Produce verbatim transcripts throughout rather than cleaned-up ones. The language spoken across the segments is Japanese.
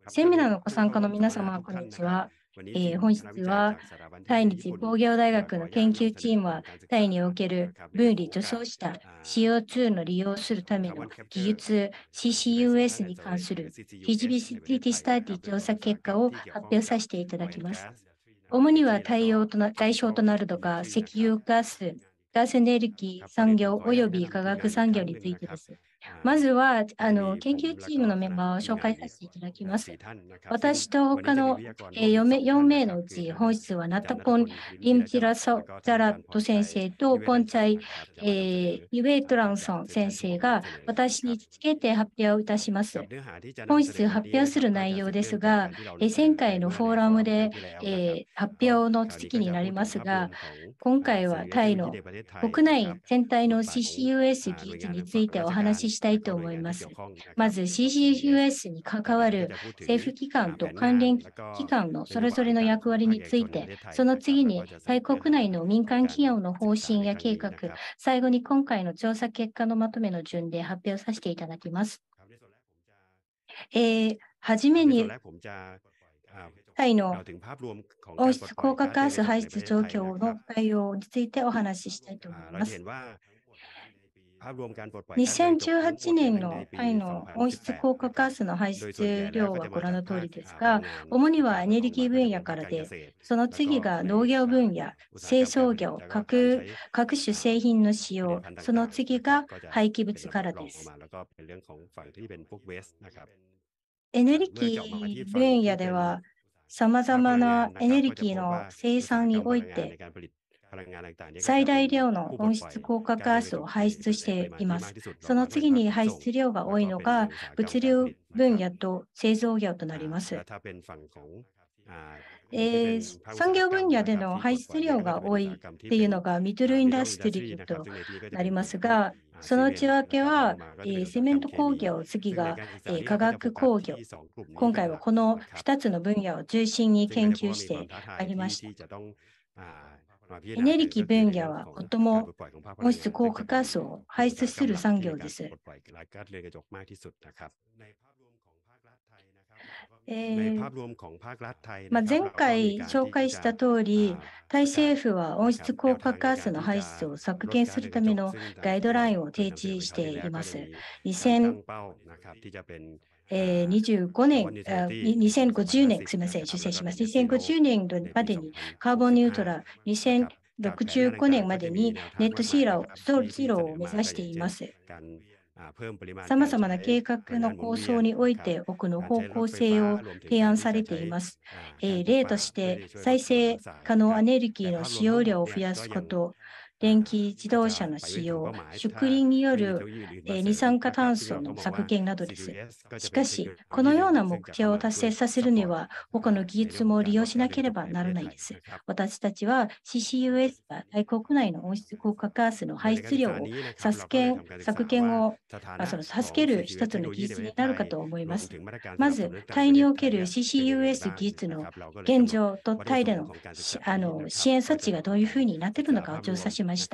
セミナーのご参加の皆様、こんにちは。えー本日は、対日工業大学の研究チームは、タイにおける分離除草した シーオーツー の利用するための技術 シーシーユーエス に関するフィジビリティスタディ調査結果を発表させていただきます。主には対応とな対象となるのが石油ガス、ガスエネルギー産業及び化学産業についてです。まずは、あの、研究チームのメンバーを紹介させていただきます。私と他の、えー、よん名よん名のうち、本日はナタポン・リムチラサザラット先生とポンチャイ、えー、ユエイトランソン先生が私につけて発表いたします。本日発表する内容ですが、えー前回のフォーラムで、えー発表の続きになりますが、今回はタイの国内全体の シーシーユーエス 技術についてお話ししたいと思います。まず シーシーユーエス に関わる政府機関と関連機関のそれぞれの役割について、その次にタイ国内の民間企業の方針や計画、最後に今回の調査結果のまとめの順で発表させていただきます。えーはじめに、タイの温室効果ガス排出状況の概要についてお話ししたいと思います。にせんじゅうはちねんのタイの温室効果ガスの排出量はご覧の通りですが、主にはエネルギー分野からで、その次が農業分野、清掃業、各各種製品の使用、その次が廃棄物からです。エネルギー分野では、さまざまなエネルギーの生産において、最大量の温室効果ガスを排出しています。その次に排出量が多いのが物流分野と製造業となります。えー産業分野での排出量が多いっていうのがミドルインダストリーとなりますが、その内訳は、えーセメント工業、次が、えー化学工業。今回はこのふたつの分野を中心に研究してまいりました。エネルギー分野は最も温室効果ガスを排出する産業です。えーまあ、前回紹介した通り、タイ政府は温室効果ガスの排出を削減するためのガイドラインを提示しています。にせんにじゅうごねん、あににせんごじゅうねん、すみません、修正します。にせんごじゅうねん度までにカーボンニュートラル、にせんろくじゅうごねんまでにネットシーラを、ゼロを目指しています。さまざまな計画の構想において多くの方向性を提案されています。えー例として、再生可能エネルギーの使用量を増やすこと、電気自動車の使用、植林によるえー二酸化炭素の削減などです。しかし、このような目標を達成させるには、他の技術も利用しなければならないです。私たちは シーシーユーエス が大国内の温室効果ガスの排出量を削減削減をまあ、その助ける一つの技術になるかと思います。まず、タイにおける シーシーユーエス 技術の現状とタイでのしあの支援措置がどういうふうになっているのかを調査しました。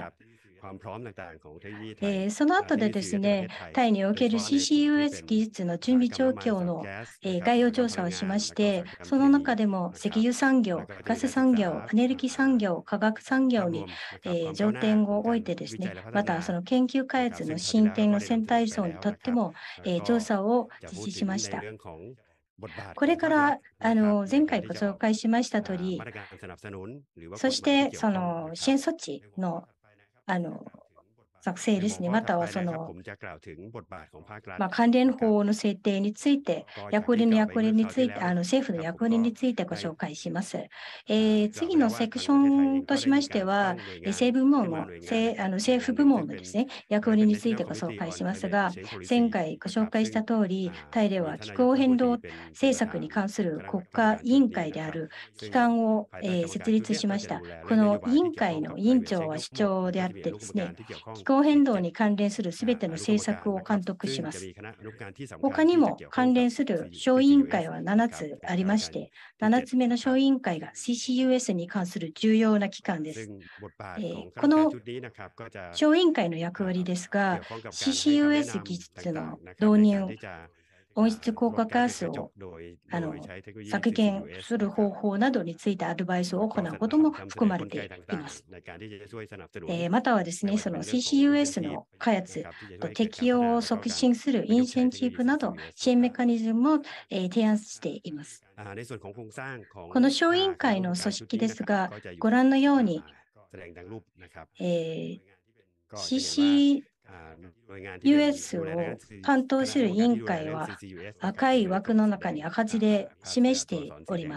えーその後でですね、タイにおける シーシーユーエス 技術の準備状況の、えー概要調査をしまして、その中でも石油産業、ガス産業、エネルギー産業、化学産業に、えー重点を置いてですね、またその研究開発の進展の全体像にとっても、えー調査を実施しました。これからあの前回ご紹介しましたとおり、そしてその支援措置のあの作成ですね、またはその、まあ、関連法の制定について、役割の役割について、あの政府の役割についてご紹介します。えー次のセクションとしましては、えー政府部門の、せあの政府部門のですね、役割についてご紹介しますが、前回ご紹介した通り、タイでは気候変動政策に関する国家委員会である機関を、えー設立しました。この委員会の委員長は首長であってですね、気候変動に関連するすべての政策を監督します。他にも関連する小委員会はななつありまして、ななつめの小委員会が シーシーユーエス に関する重要な機関です。えーこの小委員会の役割ですが、シーシーユーエス 技術の導入温室効果ガスをあの削減する方法などについてアドバイスを行うことも含まれています。えー、またはですね、その シーシーユーエス の開発と適用を促進するインセンティブなど支援メカニズムも、えー、提案しています。この小委員会の組織ですが、ご覧のように、えー、シーシーユーエス を担当する委員会は赤い枠の中に赤字で示しております。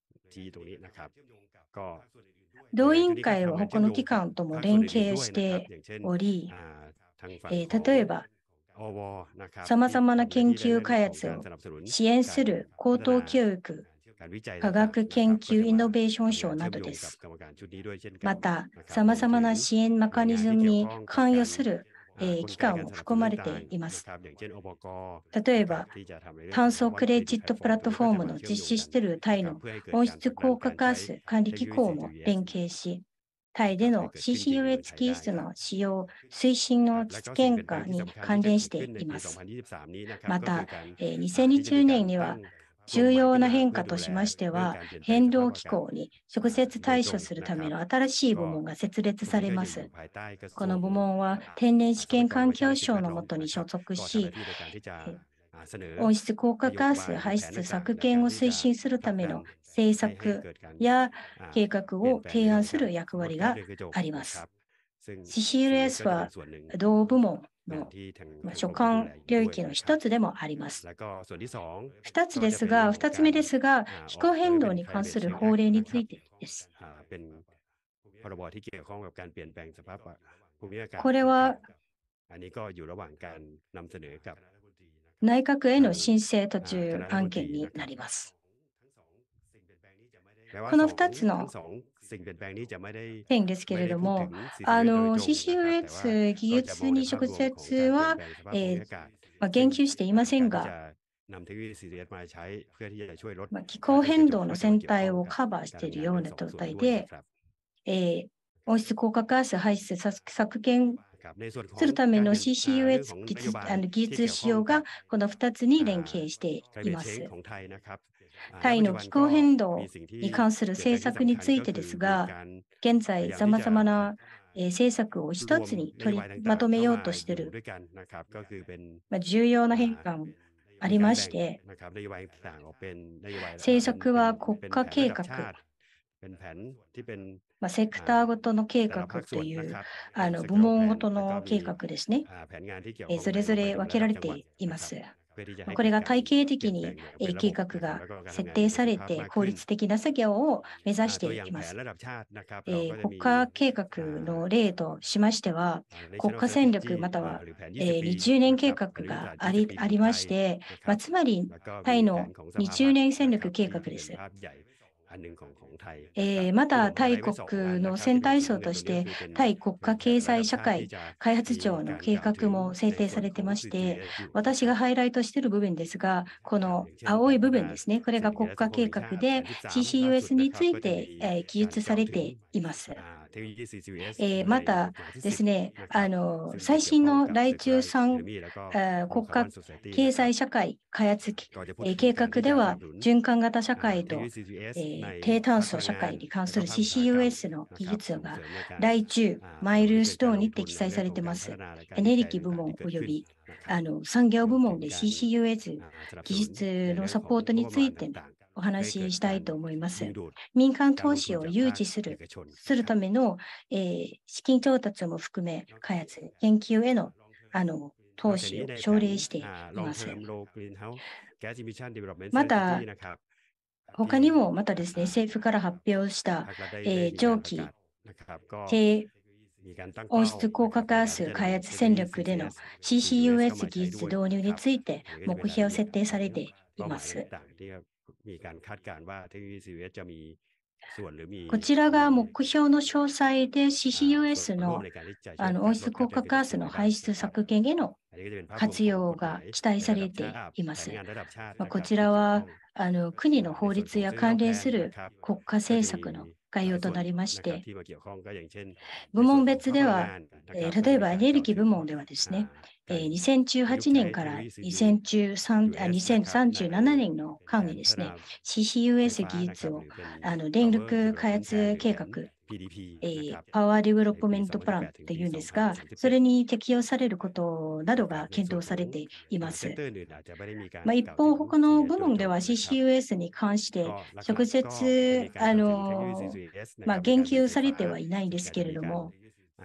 同委員会は他の機関とも連携しており、えー、例えば、さまざまな研究開発を支援する高等教育、科学研究イノベーション賞などです。また、さまざまな支援メカニズムに関与するえー、機関も含まれています。例えば、炭素クレジットプラットフォームの実施しているタイの温室効果ガス管理機構も連携し、タイでの シーシーユーエス 技術の使用推進の実現化に関連しています。また、えー、にせんにじゅうねんには重要な変化としましては、変動気候に直接対処するための新しい部門が設立されます。この部門は天然資源環境省の下に所属し、温室効果ガス排出削減を推進するための政策や計画を提案する役割があります。シーシーユーエス は同部門の所管領域の一つでもあります。二つですが、二つ目ですが、気候変動に関する法令についてです。これは内閣への申請途中案件になります。このふたつの点ですけれども、あの シーシーユーエス 技術に直接は、えーまあ、言及していませんが、まあ、気候変動の全体をカバーしているような状態で、えー、温室効果ガス排出削減するための シーシーユーエス 技術、あの技術使用がこのふたつに連携しています。タイの気候変動に関する政策についてですが、現在さまざまな政策を一つに取りまとめようとしている、まあ、重要な変化もありまして、政策は国家計画、まあ、セクターごとの計画というあの部門ごとの計画ですね、えー、それぞれ分けられています。これが体系的に計画が設定されて効率的な作業を目指しています。えー、国家計画の例としましては、国家戦略または、えー、にじゅうねん計画があり、ありまして、まあ、つまりタイのにじゅうねん戦略計画です。えー、また、タイ国の選対層として、タイ国家経済社会開発庁の計画も制定されてまして、私がハイライトしている部分ですが、この青い部分ですね、これが国家計画で シーシーユーエス について、えー、記述されています。えー、またですね、あの最新の来中さん国家経済社会開発計画では、循環型社会と、えー、低炭素社会に関する シーシーユーエス の技術が来中マイルストーンにて記載されています。エネルギー部門及びあの産業部門で シーシーユーエス 技術のサポートについてお話ししたいと思います。民間投資を誘致するするための、えー、資金調達も含め、開発、研究へのあの投資を奨励しています。また、他にもまたですね、政府から発表した、えー、長期低温室効果ガス開発戦略での シーシーユーエス 技術導入について目標設定されています。こちらが目標の詳細で シーシーユーエス の, あの温室効果ガスの排出削減への活用が期待されています。まあ、こちらはあの国の法律や関連する国家政策の概要となりまして、部門別では、えー、例えばエネルギー部門ではですね、 えー、にせんじゅうはちねんからにせんじゅうさんあにせんさんじゅうななねんの間にですね、シーシーユーエス 技術をあの電力開発計画、えー、パワーディベロップメントプランっていうんですが、それに適用されることなどが検討されています。まあ、一方、他の部門では シーシーユーエス に関して直接、あのまあ、言及されてはいないんですけれども、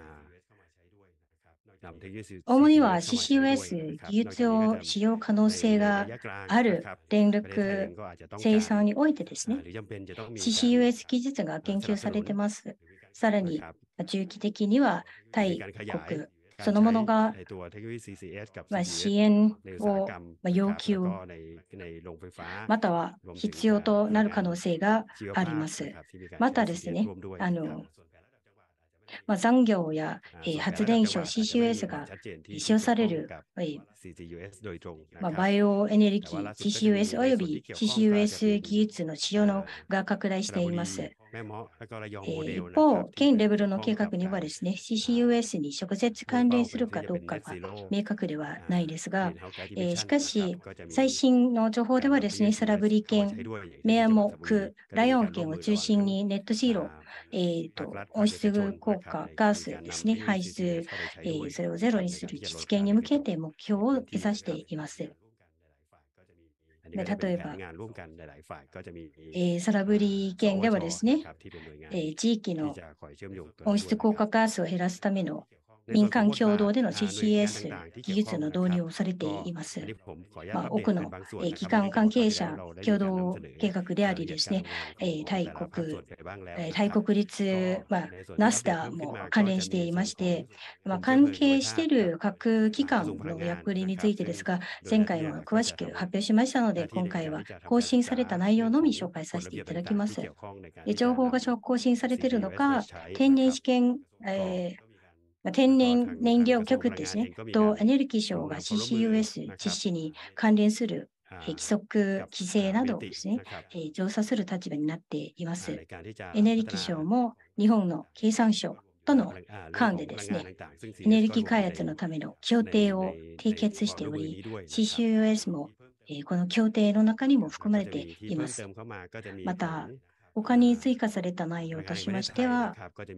主には シーシーユーエス 技術を使用可能性がある電力生産においてですね、シーシーユーエス 技術が研究されています。さらに、中期的には対国そのものが、まあ、支援を要求、または必要となる可能性があります。またですね、あのまあ、残業や、えー発電所 シーシーユーエス が使用される、えーまあ、バイオエネルギー シーシーユーエス および シーシーユーエス 技術の使用のが拡大しています。えー一方、現レベルの計画にはですね、シーシーユーエス に直接関連するかどうかが明確ではないですが、えーしかし、最新の情報ではですね、サラブリ県、メアモク、ライオン県を中心にネットシーロ、えーと、温室効果ガスですね、排出、えーそれをゼロにする実現に向けて目標を目指しています。で例えば、えーサラブリ県ではですね、えー地域の温室効果ガスを減らすための民間共同での シーシーエス 技術の導入をされています。まあ、多くの、えー機関関係者共同計画でありですね、えー、タイ国、えー、タイ国立、まあ、ナスダも関連していまして、まあ、関係している各機関の役割についてですが、前回も詳しく発表しましたので、今回は更新された内容のみ紹介させていただきます。で情報が更新されているのか、天然試験、えー天然燃料局ですね、とエネルギー省が シーシーユーエス 実施に関連する規則、規制などをですね、調査する立場になっています。エネルギー省も日本の経産省との間でですね、エネルギー開発のための協定を締結しており、シーシーユーエス もこの協定の中にも含まれています。また、他に追加された内容としましては、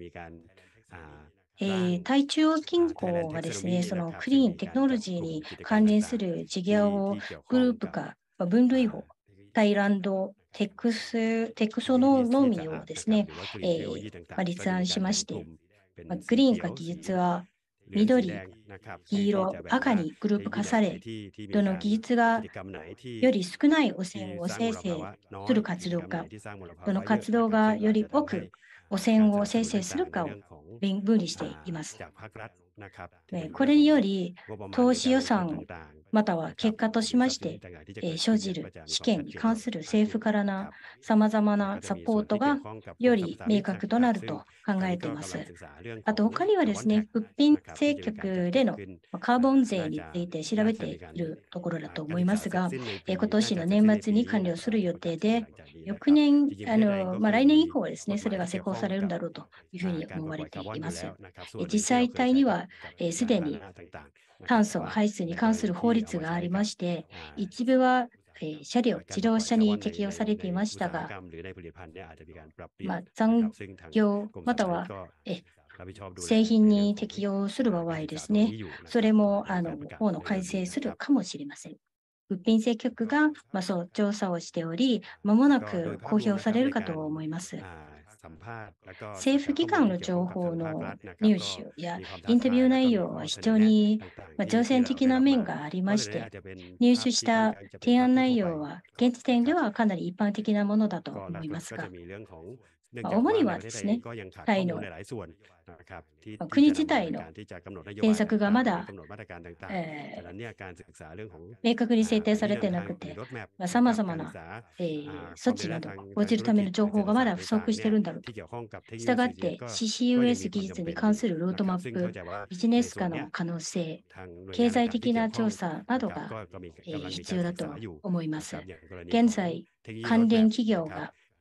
えー、対中央銀行がですね、そのクリーンテクノロジーに関連する事業をグループ化、分類法、タイランドテクステクソノノミーをですね、えーまあ、立案しまして、まあ、グリーン化技術は緑、黄色、赤にグループ化され、どの技術がより少ない汚染を生成する活動か、どの活動がより多く汚染を生成するかを分離しています。これにより、投資予算または結果としまして、えー、生じる試験に関する政府からのさまざまなサポートがより明確となると考えています。あと他にはですね、物品正客でのカーボン税について調べているところだと思いますが、えー、今年の年末に完了する予定で、翌年、あのまあ、来年以降はですね、それが施行されるんだろうというふうに思われています。えー、実際体には、す、え、で、に炭素排出に関する法律がありまして、一部は、えー、車両、自動車に適用されていましたが、まあ、残業またはえ製品に適用する場合ですね、それもあの法の改正するかもしれません。物品正局が、まあ、そう調査をしており、まもなく公表されるかと思います。政府機関の情報の入手やインタビュー内容は非常に挑戦的な面がありまして、入手した提案内容は現時点ではかなり一般的なものだと思いますが、まあ、主にはですね、タイの国自体の政策がまだ、えー、明確に制定されてなくて、さまざまな、えー、措置などが講じるための情報がまだ不足しているんだろうと。したがって シーシーユーエス 技術に関するロードマップ、ビジネス化の可能性、経済的な調査などが、えー、必要だと思います。現在、関連企業が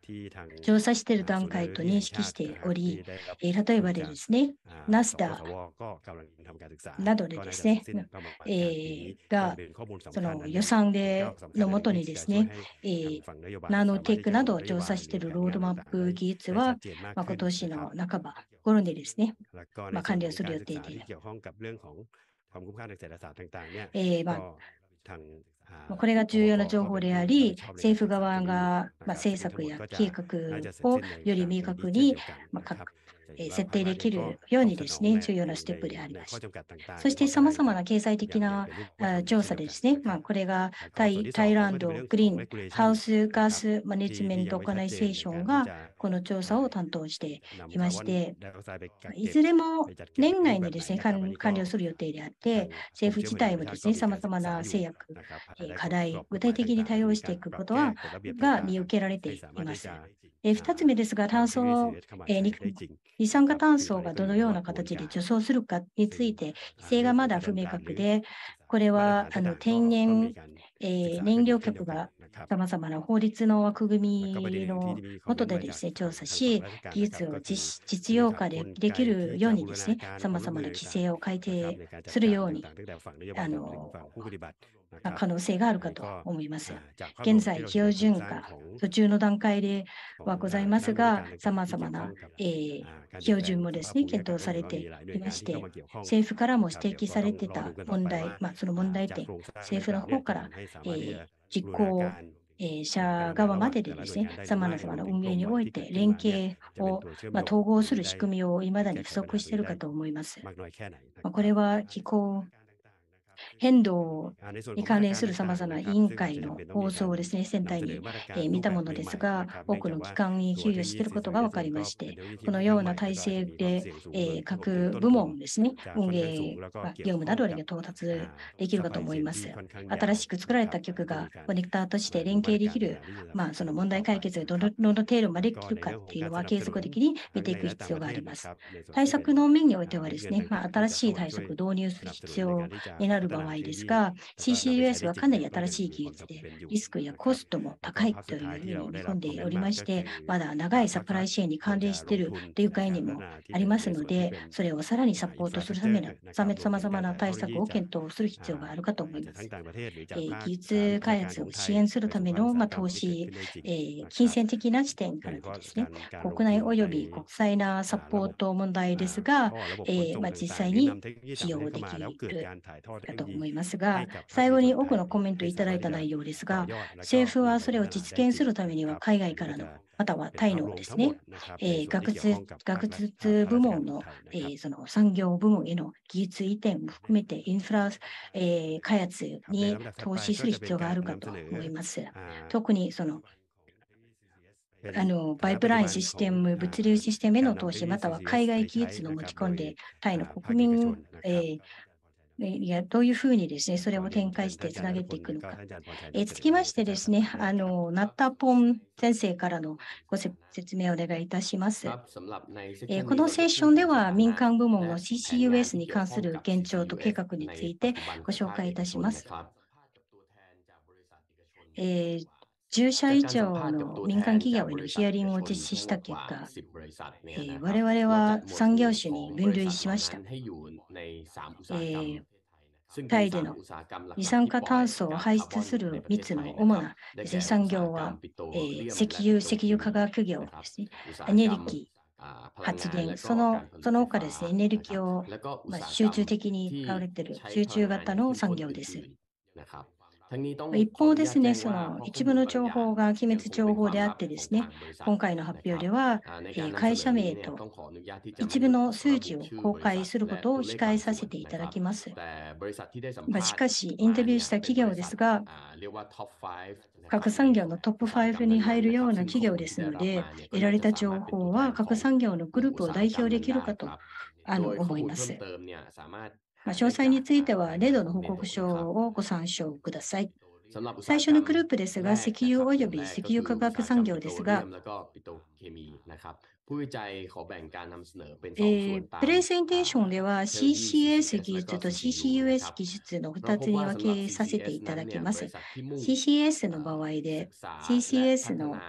調査している段階と認識しており、えー、例えばでですね、ナスダなどでですね、えー、がその予算でのもとにですね、えー、ナノテックなどを調査しているロードマップ技術は、まあ、今年の半ば頃にですね、まあ、完了する予定で、えーまあこれが重要な情報であり、政府側が、まあ、政策や計画をより明確に、まあ、各えー設定できるようにですね、重要なステップでありました。そして、さまざまな経済的なあ調査でですね、まあ、これがタイタイランドグリーンハウスガスマネジメントオーガナイゼーションがこの調査を担当していまして、いずれも年内にですね、完完了する予定であって、政府自体もですね、さまざまな制約、えー課題、具体的に対応していくことは、が見受けられています。えー、ふたつめですが、炭素、えーに二酸化炭素がどのような形で除草するかについて、規制がまだ不明確で、これはあの天然、えー燃料局がさまざまな法律の枠組みの下でですね、調査し、技術を実実用化でできるようにですね、さまざまな規制を改定するように、あの、可能性があるかと思います。現在、標準化、途中の段階ではございますが、さまざまな、えー標準もですね、検討されていまして、政府からも指摘されていた問題、まあ、その問題点、政府の方から、えー実行えー者側まででですね、さまざまな運営において連携を、まあ、統合する仕組みを未だに不足しているかと思います。まあ、これは気候変動に関連するさまざまな委員会の構想をですね、船体に、えー見たものですが、多くの機関に給与していることが分かりまして、このような体制で、えー各部門ですね、運営、まあ業務などに到達できるかと思います。新しく作られた局がコネクターとして連携できる、まあ、その問題解決がどのどの程度までできるかっていうのは継続的に見ていく必要があります。対策の面においてはですね、まあ、新しい対策を導入する必要になる場合ですが、シーシーユーエス はかなり新しい技術で、リスクやコストも高いというふうに見込んでおりまして、まだ長いサプライチェーンに関連しているという概念もありますので、それをさらにサポートするためのさまざまな対策を検討する必要があるかと思います。えー技術開発を支援するための、まあ、投資、えー金銭的な視点からでですね、国内及び国際なサポート問題ですが、えーまあ、実際に使用できるかと思いますが、最後に多くのコメントいただいた内容ですが、政府はそれを実現するためには海外からの、またはタイのですね、えー学術学術部門の、えーその産業部門への技術移転も含めてインフラ、えー開発に投資する必要があるかと思います。特にそのあのパイプラインシステム、物流システムへの投資、または海外技術の持ち込んで、タイの国民、えーいやどういうふうにですね、それを展開してつなげていくのか。えー、つきましてですね、あの、ナッタポン先生からのご説明をお願いいたします。えーこのセッションでは民間部門の シーシーユーエス に関する現状と計画についてご紹介いたします。えーじゅう社以上の民間企業へのヒアリングを実施した結果、えー我々は産業種に分類しました。えータイでの二酸化炭素を排出するみっつの主なですね、産業は、えー石油、石油化学業ですね、エネルギー、発電、そのその他ですね、エネルギーを、まあ、集中的に使われている集中型の産業です。一方ですね、その一部の情報が機密情報であってですね、今回の発表では、えー会社名と一部の数字を公開することを控えさせていただきます。まあ、しかし、インタビューした企業ですが、各産業のトップごに入るような企業ですので、得られた情報は各産業のグループを代表できるかとあの思います。まあ、詳細については、レドの報告書をご参照ください。最初のグループですが、石油及び石油化学産業ですが、えープレゼンテーションでは シーシーエス 技術と シーシーユーエス 技術のふたつに分けさせていただきます。シーシーエス の場合で、シーシーエス の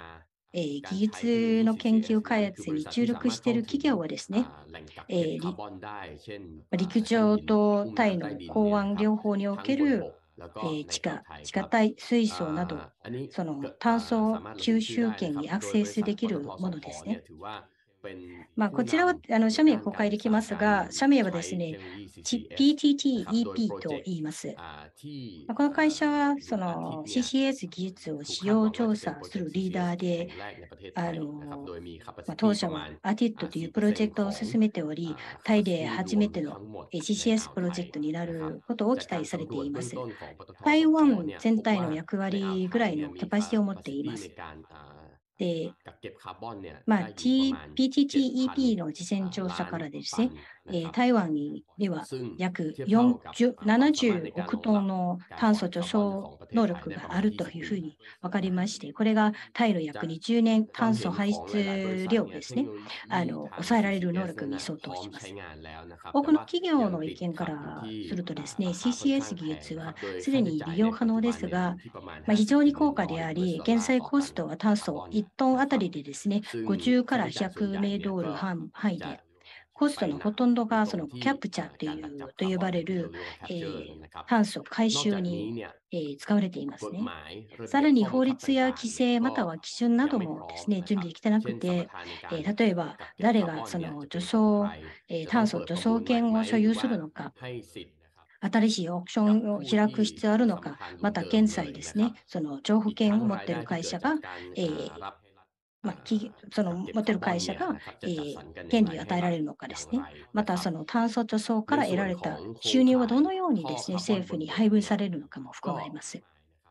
えー技術の研究開発に注力している企業はですね、えーり陸上とタイの港湾両方における、えー地下、地下帯、水素など、その炭素吸収権にアクセスできるものですね。まあ、こちらはあの社名公開できますが、社名はですね、ピーティーティーイーピー と言います。まあこの会社はその シーシーエス 技術を使用調査するリーダーで、あのまあ、当社は アーティット というプロジェクトを進めており、タイで初めての シーシーエス プロジェクトになることを期待されています。台湾全体の役割ぐらいのキャパシティを持っています。で、まあ、T、ピーティーティーイーピー の事前調査からですね、えー台湾にでは約よんじゅう、ななじゅうおくトンの炭素貯蔵能力があるというふうに分かりまして、これがタイの約にじゅうねん炭素排出量ですね、あの抑えられる能力に相当します。多くの企業の意見からするとですね、シーシーエス 技術はすでに利用可能ですが、まあ、非常に高価であり、現在コストは炭素いちトンあたりでですね、ごじゅうからひゃくメードル範囲で、コストのほとんどがそのキャプチャーというと呼ばれる、えー炭素回収に、えー使われていますね。さらに法律や規制または基準などもですね、準備できてなくて、えー例えば誰がその除草、えー炭素除草権を所有するのか、新しいオークションを開く必要あるのか、また現在ですね、その情報権を持っている会社が、えーまあ、企その持っている会社が、えー権利を与えられるのかですね。また、その炭素貯蔵から得られた収入はどのようにですね、政府に配分されるのかも含まれます。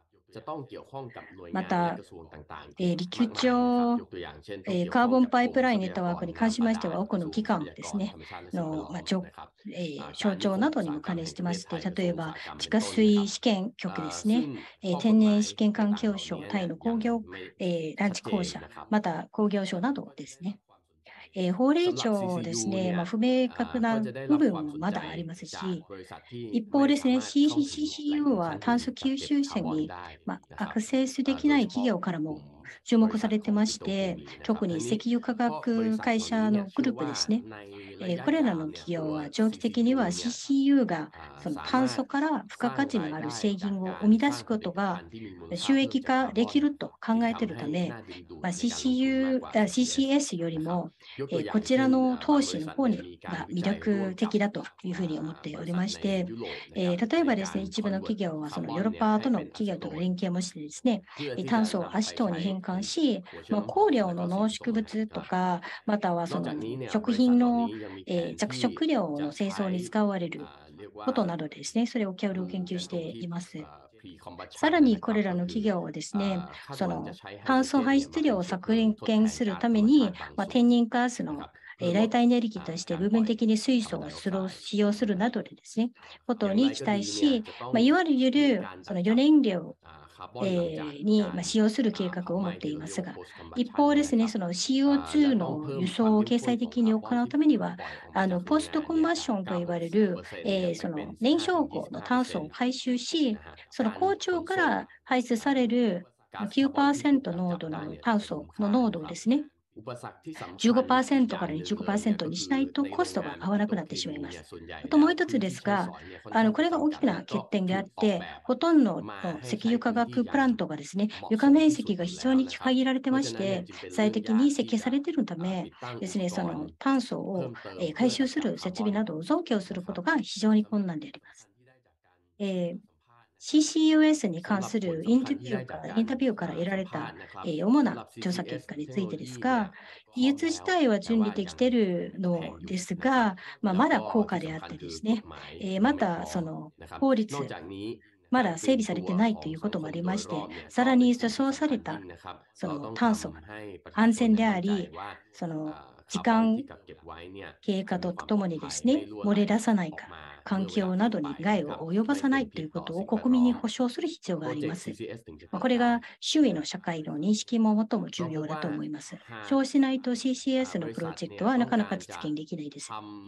また、えー陸上、えーカーボンパイプラインネットワークに関しましては、多くの機関ですね、の、まあちょえー省庁などにも関連してまして、例えば地下水試験局ですね、えー天然試験環境省、タイの工業、えーランチ公社、また工業省などですね。えー法令上ですね、まあ、不明確な部分もまだありますし、一方ですね、シーシーユー は炭素吸収線に、まあ、アクセスできない企業からも注目されてまして、特に石油化学会社のグループですね。えーこれらの企業は長期的には シーシーユー がその炭素から付加価値のある製品を生み出すことが収益化できると考えているため、まあ、シーシーユー、あ シーシーエス よりも、えーこちらの投資の方にが魅力的だというふうに思っておりまして、えー例えばですね、一部の企業はそのヨーロッパとの企業との連携もしてですね、えー炭素をアシトに変換し、まあ、香料の濃縮物とか、またはその食品の、えー着色料の清掃に使われることなどですね、それを協力研究しています。さらにこれらの企業はですね、その炭素排出量を削減するために、まあ、天然ガスのえー代替エネルギーとして部分的に水素をスロー使用するなどでですね、ことに期待し、まあ、いわゆるその余燃料えーに、まあ、使用する計画を持っていますが、一方ですね、その シーオーツー の輸送を経済的に行うためには、あのポストコンバッションといわれる、えーその燃焼口の炭素を回収し、その坑長から排出されるきゅうパーセント濃度の炭素の濃度をですね、じゅうごパーセントからにじゅうごパーセントにしないとコストが合わなくなってしまいます。あともう一つですが、あのこれが大きな欠点であって、ほとんどの石油化学プラントがですね、床面積が非常に限られてまして、最適に設計されているためですね、その炭素をえー回収する設備などを増強することが非常に困難であります。えー シーシーユーエス に関するインタビューからインタビューから得られた、えー主な調査結果についてですが、技術自体は準備できているのですが、まあ、まだ高価であってですね、えーまたその法律、まだ整備されてないということもありまして、さらに輸送されたその炭素が安全であり、その時間経過とともにですね、漏れ出さないか、環境などに害を及ぼさないということを国民に保障する必要があります。まあこれが周囲の社会の認識も最も重要だと思います。そうしないと シーシーエス のプロジェクトはなかなか実現できないです。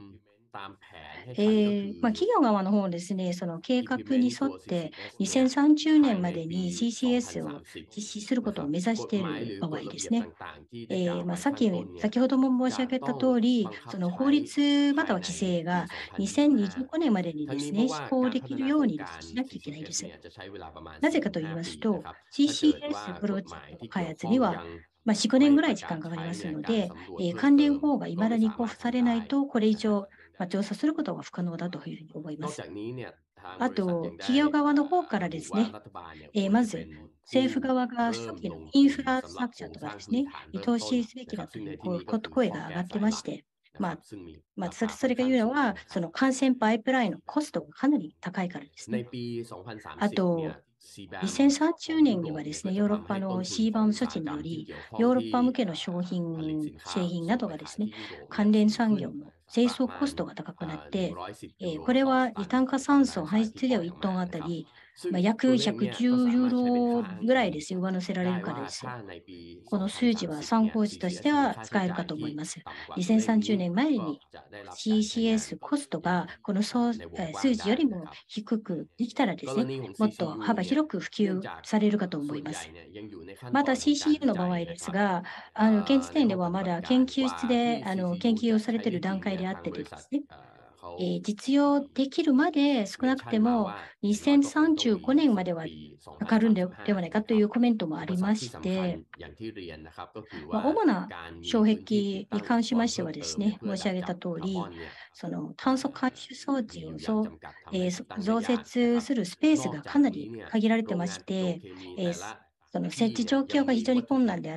えーまあ、企業側の方ですね、その計画に沿ってにせんさんじゅうねんまでに シーシーエス を実施することを目指している場合ですね。えーまあ、さっき、先ほども申し上げた通り、その法律または規制がにせんにじゅうごねんまでにですね、施行できるようにですねしなきゃいけないです。なぜかと言いますと、シーシーエス プロジェクトの開発には、まあ、よん、ごねんぐらい時間かかりますので、えー関連法が未だに交付されないと、これ以上、まあ、調査することは不可能だというふうに思います。あと、企業側の方からですね、えーまず、政府側が初期のインフラストラクチャーとかですね、に投資すべきだというこうこ声が上がってまして、まあ、まあ、それそれが言うのは、その感染パイプラインのコストがかなり高いからですね。あと、にせんさんじゅうねんにはですね、ヨーロッパの シーバム 措置により、ヨーロッパ向けの商品、製品などがですね、関連産業の製造コストが高くなって、えーこれは二炭化酸素排出量いちトンあたり、まあ、約ひゃくじゅうユーロぐらいですよ、上乗せられるからです。この数字は参考値としては使えるかと思います。にせんさんじゅうねんまえに シーシーエス コストがこの総えー数字よりも低くできたらですね、もっと幅広く普及されるかと思います。また シーシーユー の場合ですが、あの現時点ではまだ研究室であの研究をされている段階であってですね、えー実用できるまで少なくてもにせんさんじゅうごねんまではかかるんでではないかというコメントもありまして、まあ、主な障壁に関しましてはですね、申し上げた通り、その炭素回収装置を増,、えーそ増設するスペースがかなり限られてまして、えーすその設置状況が非常に困難であって、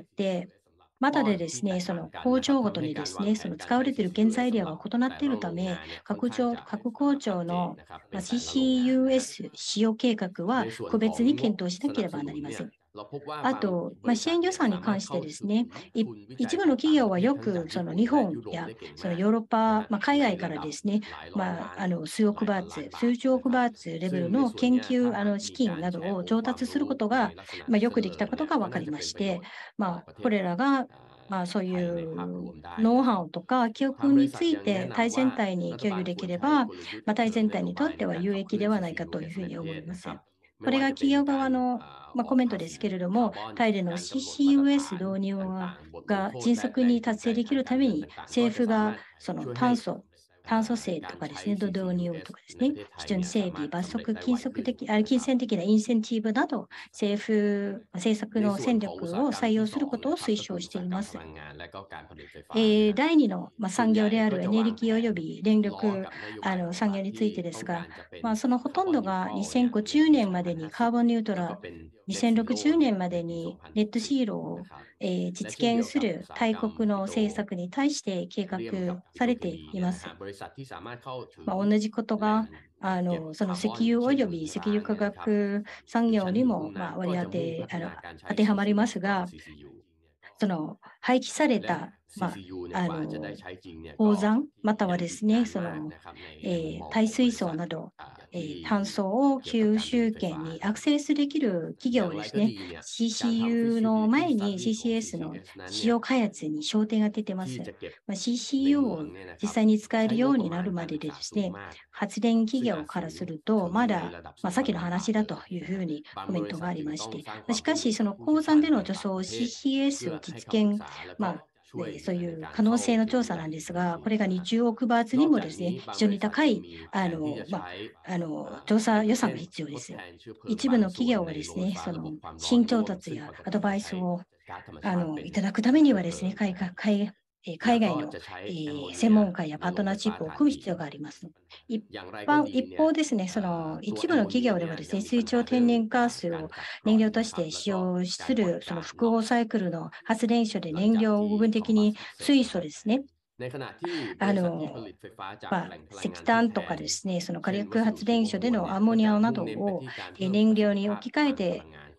まだでですね、その工場ごとにですね、その使われている原材料が異なっているため、各庁各工場のまあ シーシーユーエス 使用計画は個別に検討しなければなりません。あと、まあ、支援予算に関してですね、い一部の企業はよくその日本やそのヨーロッパ、まあ、海外からですね、まあ、あの数億バーツ、数十億バーツレベルの研究あの資金などを調達することが、まあ、よくできたことが分かりまして、まあ、これらがまあ、そういうノウハウとか教訓についてタイ全体に共有できれば、まあ、タイ全体にとっては有益ではないかというふうに思います。これが企業側の、まあ、コメントですけれども、タイでの シーシーユーエス 導入はが迅速に達成できるために、政府がその炭素、炭素税とかですね、導入とかですね、基準整備、罰則、金属的、あ金銭的なインセンティブなど、政府、政策の戦略を採用することを推奨しています。えー、第二の、まあ、産業であるエネルギー及び電力あの産業についてですが、まあ、そのほとんどがにせんごじゅうねんまでにカーボンニュートラル、にせんろくじゅうねんまでにネットシーロを、えー実現する大国の政策に対して計画されています。まあ、同じことがあのその石油及び石油化学産業にも、まあ、割り当てあの当てはまりますが、その廃棄された、まあ、あの鉱山、またはですね、その、えー耐水槽など、えー炭素を吸収権にアクセスできる企業をですね、シーシーユー の前に シーシーエス の使用開発に焦点が出てます。まあ、シーシーユー を実際に使えるようになるまででですね、発電企業からすると、まだ、まあ、先の話だというふうにコメントがありまして、しかし、その鉱山での除草 シーシーエス を実現、まあ、でそういう可能性の調査なんですが、これがにじゅうおくバーツにもですね、非常に高いあの、まあ、あの調査予算が必要です。一部の企業はですね、その新調達やアドバイスをあのいただくためにはですね、海外海え海外の、えー専門家やパートナーシップを組む必要があります。一般一方ですね、その一部の企業ではですね、水上天然ガスを燃料として使用するその複合サイクルの発電所で燃料を部分的に水素ですね、あの、まあ、石炭とかですね、その火力発電所でのアンモニアなどをえー燃料に置き換えて、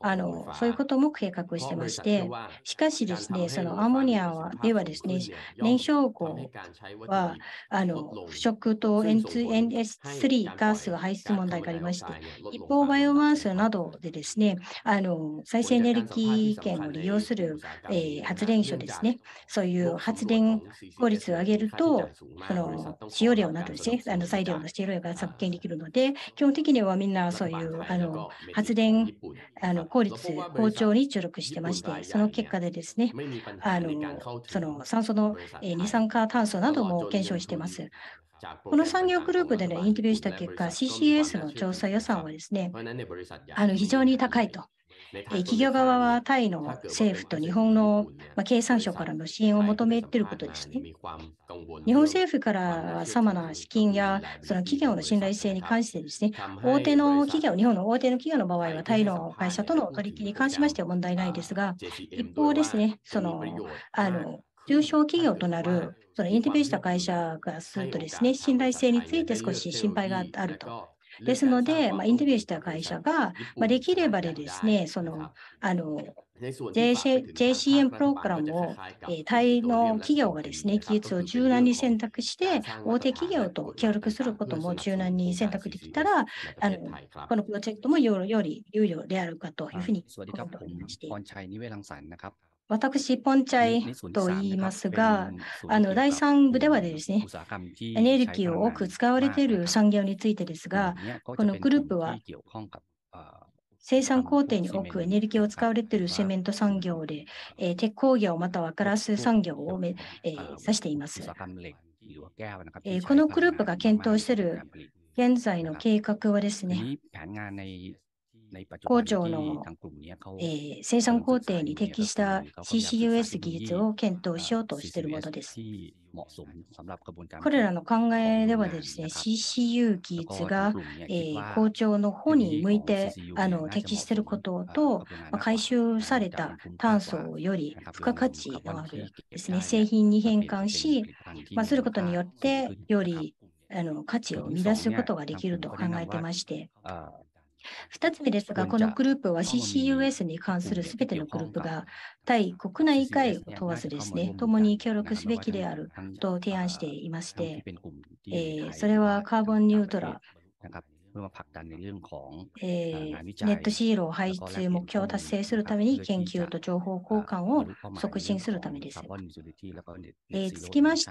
あの、そういうことも計画してまして、しかしですね、そのアンモニアはではですね、燃焼後は、あの、腐食と エヌツーエヌエススリー ガスが排出問題がありまして、一方、バイオマスなどでですね、あの、再生エネルギー源を利用する、えー発電所ですね、そういう発電効率を上げると、その使用量などですね、あの材料の使用量が削減できるので、基本的にはみんなそういうあの発電あの効率向上に注力してまして、その結果でですね、あのその酸素の、えー二酸化炭素なども減少しています。この産業グループで、ね、インタビューした結果、シーシーエス の調査予算はですね、あの非常に高いと。えー企業側はタイの政府と日本の、まあ、経産省からの支援を求めていることですね。日本政府からはさまな資金やその企業の信頼性に関してですね、大手の企業、日本の大手の企業の場合はタイの会社との取引に関しましては問題ないですが、一方ですね、その、あの、中小企業となる、そのインタビューした会社がするとですね、信頼性について少し心配があると。ですので、まあ、インタビューした会社が、まあ、できればでですね、その、あの、ジェーシーエム プログラムを、えー、タイの企業がですね、技術を柔軟に選択して、大手企業と協力することも柔軟に選択できたら、あのこのプロジェクトもよより有料であるかというふうにコメントがありまして。私、ポンチャイと言いますが、あのだいさん部ではですね、エネルギーを多く使われている産業についてですが、このグループは生産工程に多くエネルギーを使われているセメント産業で、えー鉄鋼業またはガラス産業をめ、えー指しています。えーこのグループが検討している現在の計画はですね、工場の、えー生産工程に適した シーシーユーエス 技術を検討しようとしているものです。これらの考えではですね、シーシーユー 技術が、えー、工場の方に向いてあの適していることと、まあ、回収された炭素より付加価値のあるですね、製品に変換し、まあ、することによって、よりあの価値を生み出すことができると考えてまして、二つ目ですが、このグループは シーシーユーエス に関するすべてのグループが対国内外を問わずですね、共に協力すべきであると提案していまして、えー、それはカーボンニュートラル、えー、ネットシーロー排出目標を達成するために研究と情報交換を促進するためです。えー、続きまして、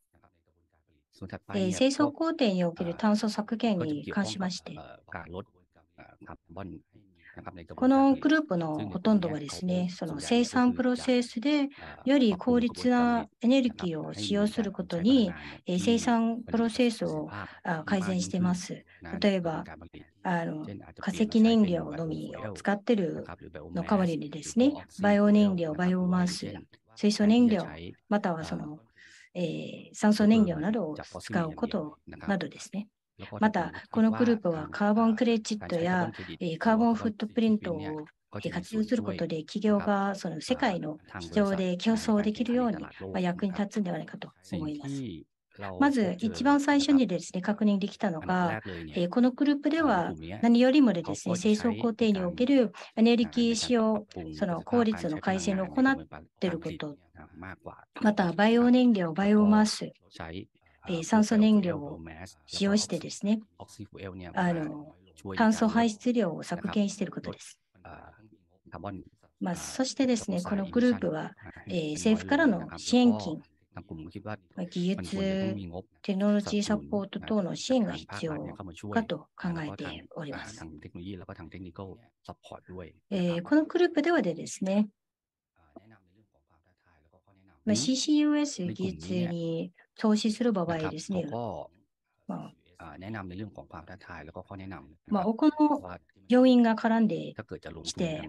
えー、清掃工程における炭素削減に関しまして、このグループのほとんどはですね、その生産プロセスでより効率なエネルギーを使用することに、えー生産プロセスをあ改善しています。例えば、あの化石燃料のみを使っているの代わりにですね、バイオ燃料、バイオマス、水素燃料、またはその、えー酸素燃料などを使うことなどですね。また、このグループはカーボンクレジットや、えーカーボンフットプリントをえー活用することで、企業がその世界の市場で競争できるように、まあ、役に立つんではないかと思います。まず、一番最初にですね、確認できたのが、えーこのグループでは何よりもでですね、清掃工程におけるエネルギー使用、その効率の改善を行っていること、また、バイオ燃料、バイオマス、えー酸素燃料を使用してですね、あの炭素排出量を削減していることです。まあ、そしてですね、このグループは、えー政府からの支援金、技術、テクノロジーサポート等の支援が必要かと考えております。えーこのグループではでですね、まあ、シーシーユーエス 技術に投資する場合ですね、まあ、まあ、他の要因が絡んできて、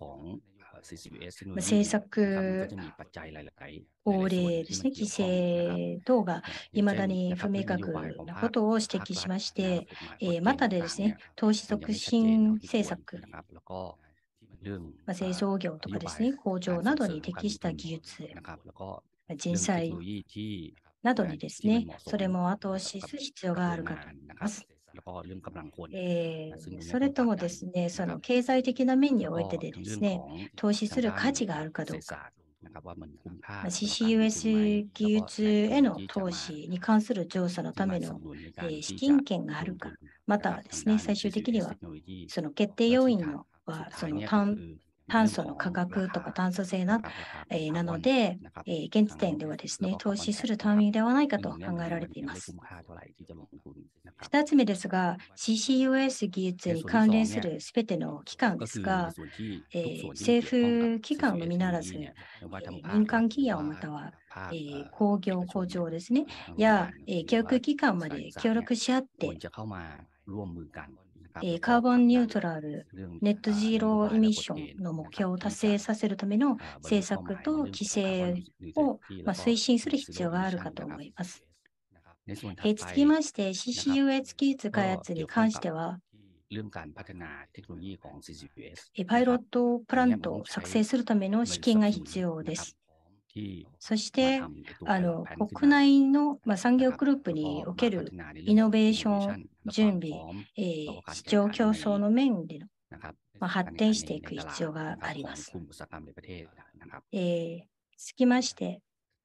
政策、法令ですね、規制等がいまだに不明確なことを指摘しまして、えーまたでですね、投資促進政策、まあ、製造業とかですね、工場などに適した技術、人材などにですね、それも後押しする必要があるかと思います。 えー、それともですね、その経済的な面においてでですね、投資する価値があるかどうか。まあ、シーシーユーエス 技術への投資に関する調査のための、えー資金権があるか、またはですね、最終的にはその決定要因のはその炭炭素の価格とか炭素税な、えーなので、えー現時点ではですね、投資するタイミングではないかと考えられています。二つ目ですが、シーシーユーエス 技術に関連するすべての機関ですが、えー政府機関のみならず、えー民間企業または、えー工業工場ですね、や、えー教育機関まで協力し合って、えーカーボンニュートラル、ネットジーロイミッションの目標を達成させるための政策と規制を、まあ、推進する必要があるかと思います。えー続きまして、シーシーユーエス 技術開発に関しては、えパイロットプラントを作成するための資金が必要です。そして、あの国内の、まあ、産業グループにおけるイノベーション準備、えー市場競争の面での、まあ、発展していく必要があります。えー、続きまして、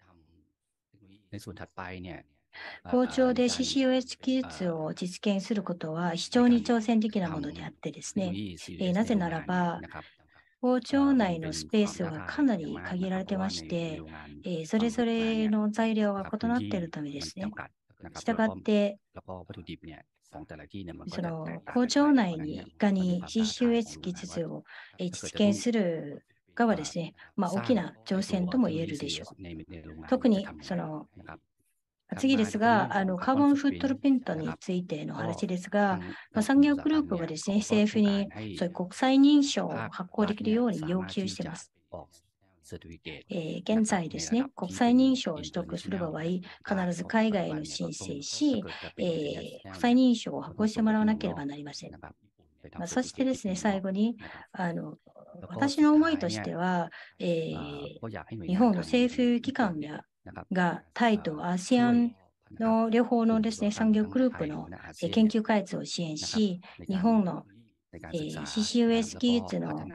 好調で シーシーユーエス 技術を実現することは非常に挑戦的なものであってですね、えーなぜならば、工場内のスペースはかなり限られてまして、えーそれぞれの材料が異なっているためですね。したがって、その工場内にいかに シーシーユーエス 技術をえー実現するかはですね、まあ、大きな挑戦とも言えるでしょう。特にその次ですが、あのカーボンフットプリントについての話ですが、まあ、産業グループがですね、政府にそういう国際認証を発行できるように要求しています。えー現在ですね、国際認証を取得する場合、必ず海外の申請し、えー国際認証を発行してもらわなければなりません。まあ、そしてですね、最後に、あの私の思いとしては、えー日本の政府機関やがタイとアセアンの両方のですね、産業グループのえー研究開発を支援し、日本のえー シーシーユーエス 技術の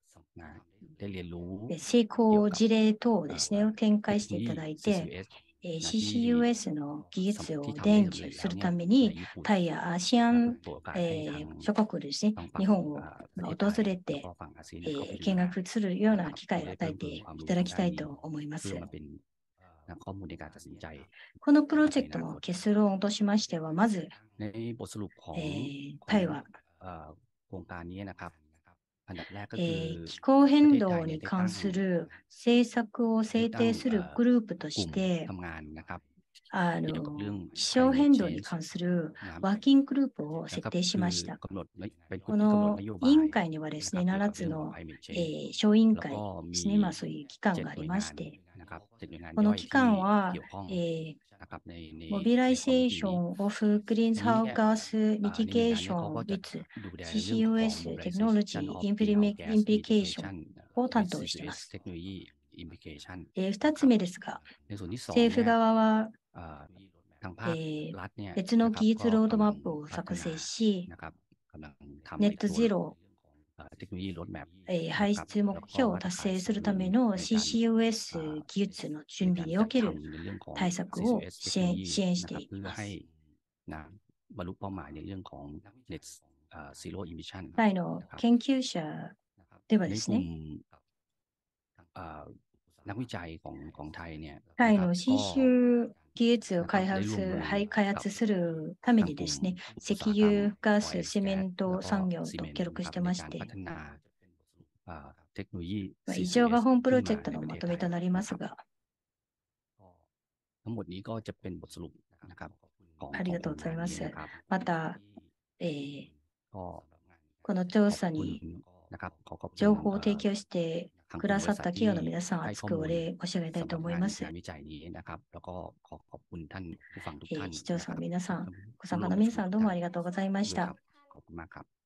えー成功事例等をですね、を展開していただいて、えー シーシーユーエス の技術を伝授するために、タイやアシアン、えー諸国ですね、日本をまあ訪れて、えー見学するような機会を与えていただきたいと思います。このプロジェクトの結論としましては、まず、えータイは、えー気候変動に関する政策を制定するグループとして、あの気象変動に関するワーキンググループを設定しました。この委員会にはですね、ななつの、えー小委員会ですね、まあ、そういう機関がありまして、この機関は、えー、Mobilization of Greenhouse Gas Mitigation with シーシーユーエス Technology Implication を担当しています。えー、ふたつめですが、政府側は、えー別の技術ロードマップを作成し、ネットゼロ、えー排出目標を達成するための シーシーユーエス 技術の準備における対策を支援支援しています。タイの研究者ではですね、タイの シーシーユー 技術を開発はい開発するためにですね、石油、ガス、セメント産業と協力してまして、まあ以上が本プロジェクトのまとめとなりますが、ありがとうございます。また、えーこの調査に情報を提供してくださった企業の皆さん、厚くお礼申し上げたいと思います。えー視聴者の皆さん、ご参加の皆さん、どうもありがとうございました。